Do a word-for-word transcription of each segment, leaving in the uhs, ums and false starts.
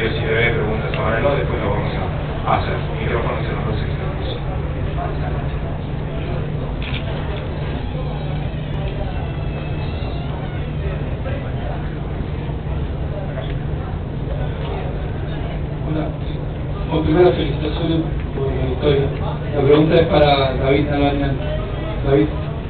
comentarios y breves preguntas ahora, y después lo vamos a hacer. Micrófonos en los dos extremos. Hola. Bueno, primero felicitaciones por la victoria. La pregunta es para David Nalbañán. David,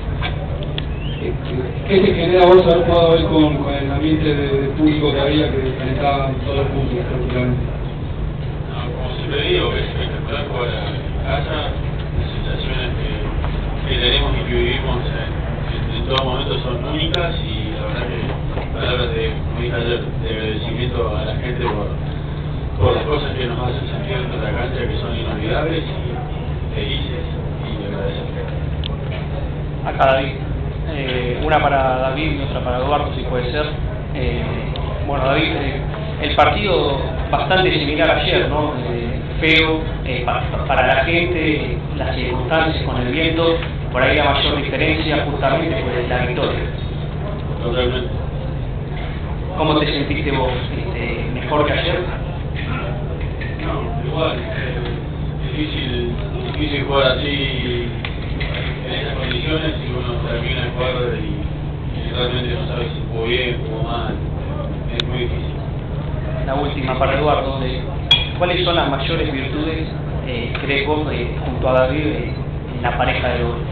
¿qué te genera vos haber jugado hoy con, con el ambiente de, de público que había, que calentaban todos los puntos prácticamente? No, como siempre digo, que es espectacular jugar a casa, las sensaciones que, que tenemos y que vivimos en, en, en todo momento son únicas, y la verdad que palabras de, como dije ayer, de agradecimiento a la gente por, por las cosas que nos hacen sentir dentro de la cancha, que son inolvidables y felices, y agradecer. Acá David, eh, una para David y otra para Eduardo, si puede ser. Eh, bueno, David, eh, el partido bastante similar a ayer, ¿no? Eh, feo eh, pa, para la gente, las circunstancias con el viento, por ahí la mayor diferencia justamente fue la victoria. Totalmente. ¿Cómo te sentiste vos? Este, ¿Mejor que ayer? No, igual, eh, difícil, difícil jugar así en esas condiciones, y uno termina de jugar y, y realmente no sabe si jugó bien, jugó mal, es muy difícil. La última para Eduardo, de, ¿cuáles son las mayores virtudes, eh, crees vos, eh, junto a David, eh, en la pareja de dobles?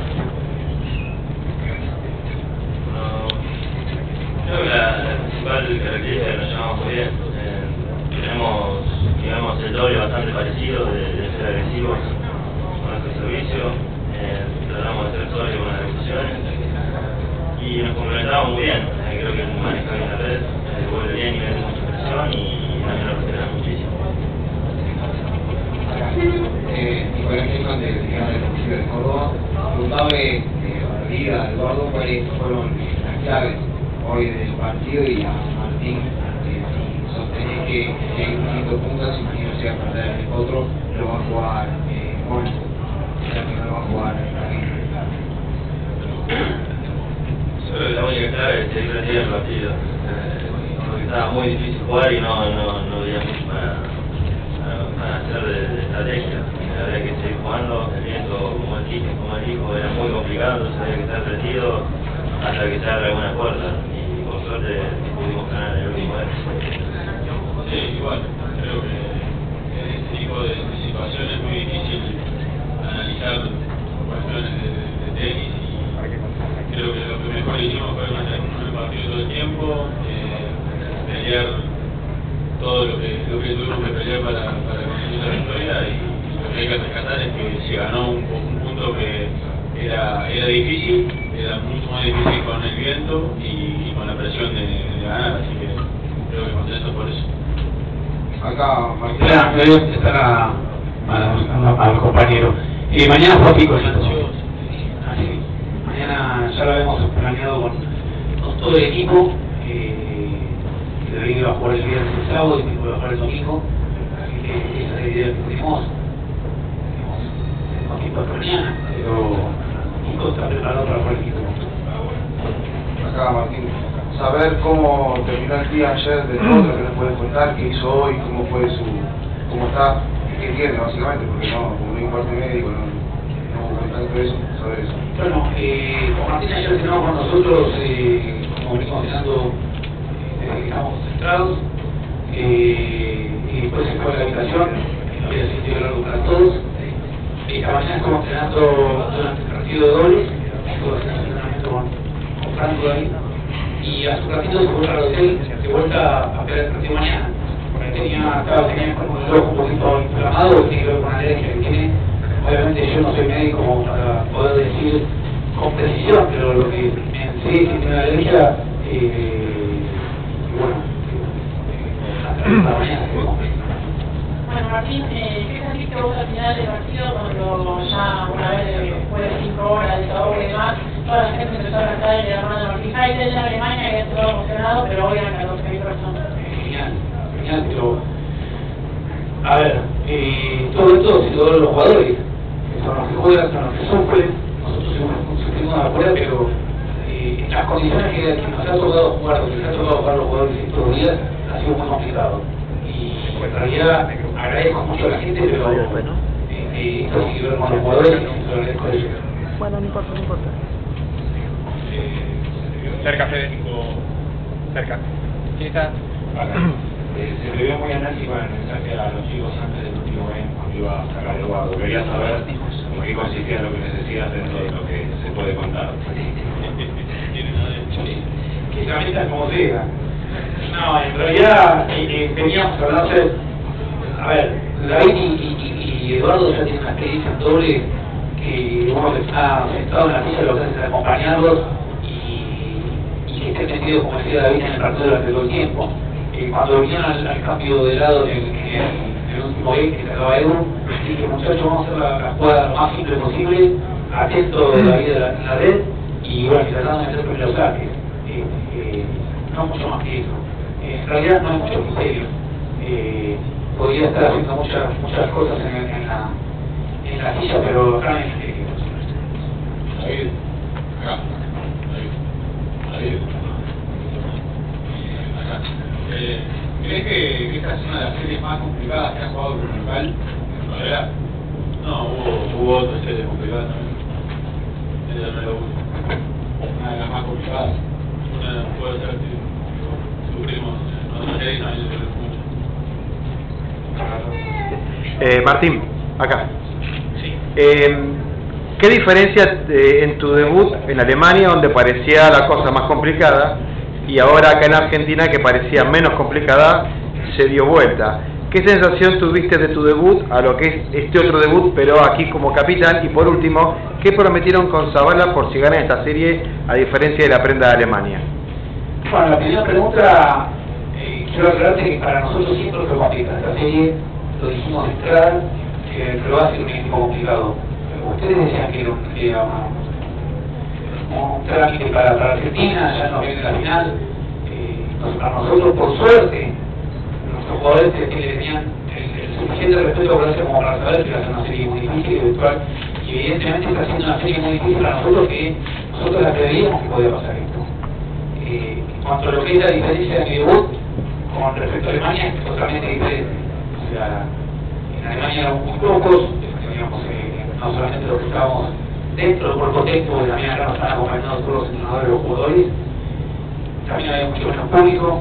Creo que la, la principal característica es que nos llevamos muy bien. Eh, tenemos, digamos, el doble bastante parecido, de, de ser agresivos con nuestro servicio, eh, tratamos de ser sólidos con las ejecuciones y nos complementamos muy bien. Eh, creo que maneja bien la red, eh, vuelve bien y mete mucha presión, y también nos respeta muchísimo. Eh, Nicolás Kelman de Brigada Defensiva de Córdoba. Preguntame eh, a David, a Eduardo, cuáles fueron las claves hoy del partido, y a Martín, eh, si sostenés que si hay un quinto punto, si imagino que se va a perder el otro, lo va a jugar eh, Juan, ya que no lo va a jugar David. Yo creo que la única clave es seguir rendiendo el partido, eh, porque estaba muy difícil jugar y no, no, no había mucho para, para, para hacer de, de estrategia. Había que seguir jugando, el viento como el dijo, como el dijo era muy complicado, entonces había que estar retido hasta que se abra alguna puerta, y por suerte pudimos ganar el último vez. Sí, igual, creo que en este tipo de, de situaciones es muy difícil analizar cuestiones de, de, de tenis, y creo que lo que mejor hicimos fue mantenernos en el partido todo el tiempo, eh, pelear todo lo que, lo que tuvimos que pelear para, para conseguir la victoria, y lo que hay que rescatar es que se ganó un, un punto que era, era difícil, era mucho más difícil con el viento y, y con la presión de, de ganar, así que creo que contento por eso. Acá, Martín. Hola, me voy a contestar a, a, a, al compañero. Eh, mañana juega Picolito. Así, mañana ya lo habíamos planeado con, con todo el equipo. Eh, que David iba a jugar el viernes y el sábado, y Pico iba a jugar el domingo. Así que esa es la idea que tenemos. Tenemos tiempo hasta mañana, pero Pico está preparado para jugar el equipo. Acá, Martín. Saber cómo terminó el día ayer de todo, lo que nos puede contar, qué hizo hoy, cómo fue su, cómo está, qué tiene básicamente, porque no, como no hay un parte médico, no, no hubo contacto de eso, saber eso. Bueno, eh, con Martín ayer cenamos con nosotros, eh, como venimos cenando, eh, estamos concentrados, eh, y después se fue a la habitación, no había sentido largo para todos. Esta mañana estamos entrenando durante el partido de dobles, estuvo haciendo un entrenamiento con, con Franco ahí. Y hace un ratito se fue al hotel de vuelta a esperar el partido mañana, porque tenía, estaba, tenía como el ojo un poquito inflamado, tiene que ver con una alergia que tiene. Obviamente yo no soy médico como para poder decir con precisión, pero lo que me sé es que tiene una alergia, eh, y bueno, eh, hasta la mañana se ve completo. Bueno, Martín, eh, ¿qué sentiste vos al final del partido cuando ya una vez después de cinco horas de todo y demás, toda la gente empezó a cantar el hermano de Martín Heidel en Alemania, que estuvo emocionado, pero hoy eran catorce mil personas? Genial, genial, pero a ver, eh, todo esto se logró los jugadores, que son los que juegan, son los que sufren, nosotros sufrimos de afuera, pero eh, las condiciones que, que nos ha tocado jugar, que nos ha tocado jugar los jugadores estos días, ha sido muy complicado. Y en realidad agradezco mucho a la gente, pero eh, esto tiene que ver con los jugadores y no lo agradezco a ellos. Bueno, no importa, no importa. Eh, cerca, Fede. Cerca. ¿Quién está? Acá. Eh, se le vio muy enérgico en el mensaje a los chicos antes del último game cuando iba a sacar Eduardo. Quería saber en qué consistía lo que necesitas dentro de lo que se puede contar. Que se meta como sea. No, en realidad eh, eh, teníamos que hablar, a ver, David y, y, y Eduardo ya tienen una experiencia doble que uno está sentado en la silla, lo que hace es acompañarlos y, y que esté metido, como decía David, en el partido durante todo el tiempo. Eh, cuando vinieron al, al cambio de lado en el, en el, en el último game que sacaba Edu, dije, muchachos, vamos a hacer la, la jugada lo más simple posible, atento David en la, en la red y bueno, tratando de meter primeros saques. Eh, eh, no mucho más que eso. Eh, en realidad no hay mucho misterio. Eh, podría estar haciendo muchas muchas cosas en, el, en la en la silla, pero acá no hay misterio. David, acá. David. David. Acá. Eh, ¿Crees que, que esta es una de las series más complicadas que ha jugado con el local en Correa? No, hubo, hubo otras series complicadas también. Ella no era una. Una de las más complicadas. Una puede ser que sufrimos en otras series también se mucho. Eh, Martín, acá. Sí. Eh, ¿Qué diferencia eh, en tu debut en Alemania, donde parecía la cosa más complicada, y ahora acá en Argentina, que parecía menos complicada, se dio vuelta? ¿Qué sensación tuviste de tu debut a lo que es este otro debut, pero aquí como capitán? Y por último, ¿qué prometieron con Zavala por si ganan esta serie, a diferencia de la prenda de Alemania? Bueno, la primera pregunta, eh, quiero aclararte que para nosotros siempre fue complicada. Esta serie, lo dijimos de entrada, que lo va a ser un equipo complicado. Ustedes decían que era un, que era un, un trámite para, para Argentina, ya nos viene la final. Eh, nos, a nosotros, por suerte, nuestros jugadores que le tenían el, el suficiente respeto por eso como para saber que va a ser una serie muy difícil, virtual, y evidentemente está siendo una serie muy difícil para nosotros, que nosotros la creíamos que podía pasar esto. Eh, en cuanto a lo que es la diferencia de mi debut con respecto a Alemania, es totalmente diferente. O sea, en Alemania éramos muy pocos, teníamos eh, no solamente los que estábamos dentro del cuerpo técnico, que también acá nos están acompañando todos los entrenadores y los jugadores, también había mucho menos público.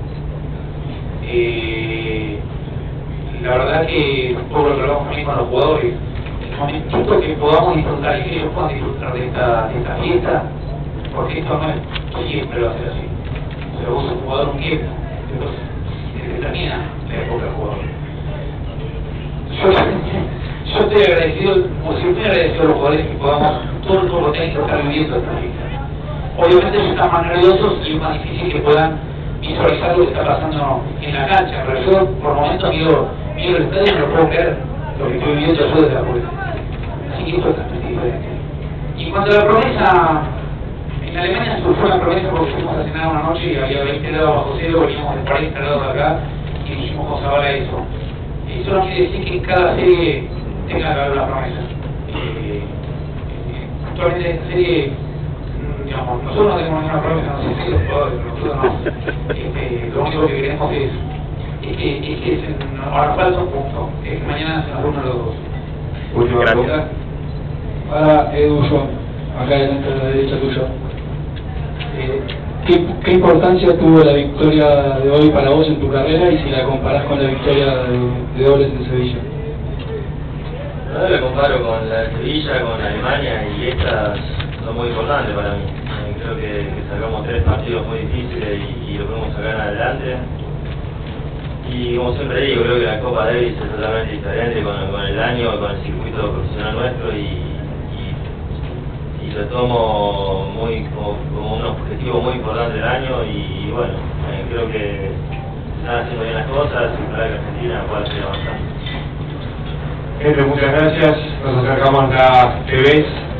Eh, la verdad que un poco lo que hablamos también con los jugadores, el momentito que podamos disfrutar y que ellos puedan disfrutar de esta, de esta fiesta, porque esto no es siempre va a ser así. O sea, vos sos jugador un tiempo, entonces se termina la época del jugador. Yo, yo estoy agradecido, como si estoy agradecido a los jugadores que podamos todo el tiempo técnico estar viviendo esta fiesta. Obviamente ellos están más nerviosos y es más difícil que puedan visualizar lo que está pasando en la cancha, pero yo por momentos miro, miro el estadio y no puedo creer lo que estoy viviendo yo desde la puerta. Así que esto es totalmente diferente. Y cuando la promesa, en Alemania surgió una promesa porque fuimos a cenar una noche y había veinte grados bajo cero, veníamos de cuarenta grados acá y dijimos con Zavala eso. Eso no quiere decir que en cada serie tenga que haber una promesa. Eh, eh, actualmente en esta serie, digamos, nosotros no tenemos ninguna promesa, no sé si los jugadores, nosotros no. Este, lo único que queremos es, es que, es que se, ahora falta un punto, es que mañana se nos uno los dos. Muchas gracias. Para Edu, yo, acá delante de la derecha tuyo. Eh, ¿qué, ¿Qué importancia tuvo la victoria de hoy para vos en tu carrera y si la comparás con la victoria de, de dobles en Sevilla? No me comparo con la de Sevilla, con Alemania, y estas son muy importantes para mí. Eh, creo que, que sacamos tres partidos muy difíciles y, y lo podemos sacar adelante. Y como siempre digo, creo que la Copa Davis es totalmente diferente con, con el año, con el circuito profesional nuestro, y, y, y lo tomo muy como, como un objetivo muy importante del año. Y, y bueno, eh, creo que están haciendo bien las cosas y para que Argentina pueda seguir avanzando. Gente, muchas gracias. Nos acercamos a la T V.